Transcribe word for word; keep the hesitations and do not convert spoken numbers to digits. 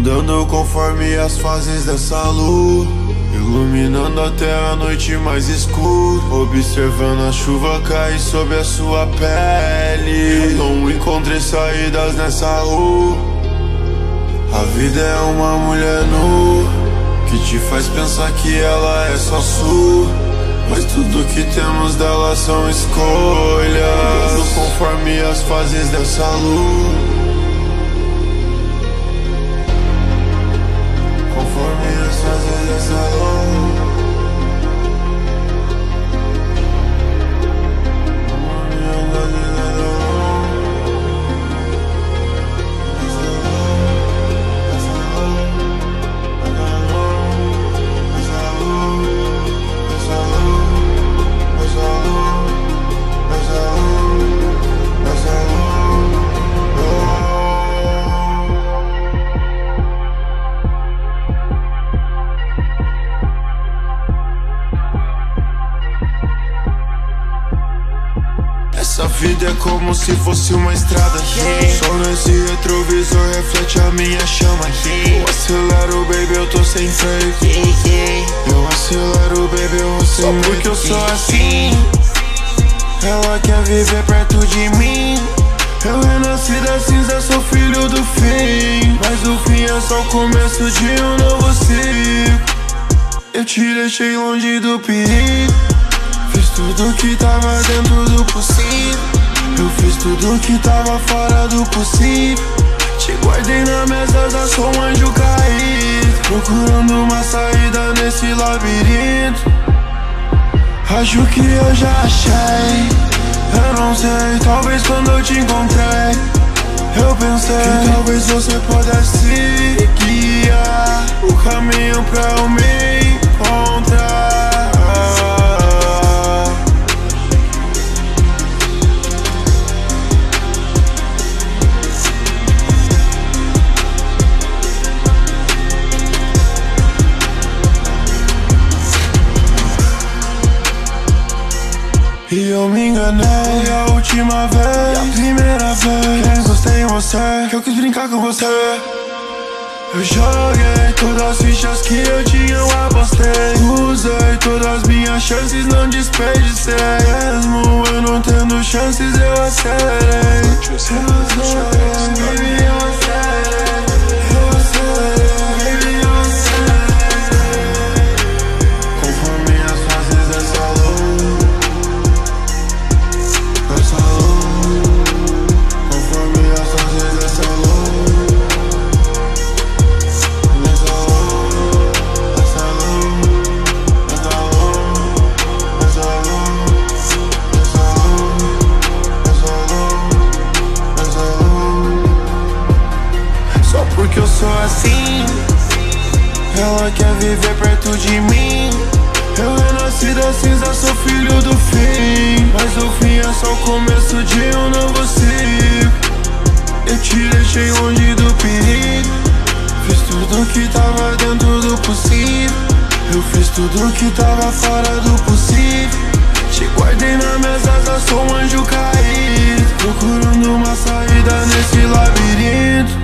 mudando conforme as fases dessa lua, iluminando até a noite mais escura, observando a chuva cair sobre a sua pele. Não encontrei saídas nessa rua. A vida é uma mulher nua que te faz pensar que ela é só sua, mas tudo que temos dela são escolhas, mudando conforme as fases dessa lua. Essa vida é como se fosse uma estrada, yeah. Só nesse retrovisor reflete a minha chama, yeah. Eu acelero, baby, eu tô sem freio, yeah, yeah. Eu acelero, baby, eu vou sem medo. Só porque eu sou assim, ela quer viver perto de mim. Eu renasci da cinza, sou filho do fim, mas o fim é só o começo de um novo ciclo. Eu te deixei longe do perigo, fiz tudo que tava dentro do possível. Eu fiz tudo que tava fora do possível. Te guardei na mesa da sou um anjo caído, procurando uma saída nesse labirinto. Acho que eu já achei, eu não sei, talvez quando eu te encontrei, eu pensei que talvez você pudesse guiar o caminho pra eu me encontrar. E eu me enganei a última vez, a primeira vez que encostei em você, que eu quis brincar com você. Eu joguei todas as fichas que eu tinha, eu apostei. Usei todas as minhas chances, não desperdicei. Mesmo eu não tendo chances, eu acelerei. Eu acelerei, baby, eu acelerei. Eu acelerei, baby, eu acelerei. Conforme as fases dessa lua, dessa lua, conforme as fases dessa lua. Porque eu sou assim, ela quer viver perto de mim. Eu renasci da cinza, sou filho do fim, mas o fim é só o começo de um novo ciclo. Eu te deixei longe do perigo, fiz tudo que tava dentro do possível. Eu fiz tudo que tava fora do possível. Te guardei na mesa, sou um anjo caído, procurando uma saída nesse labirinto.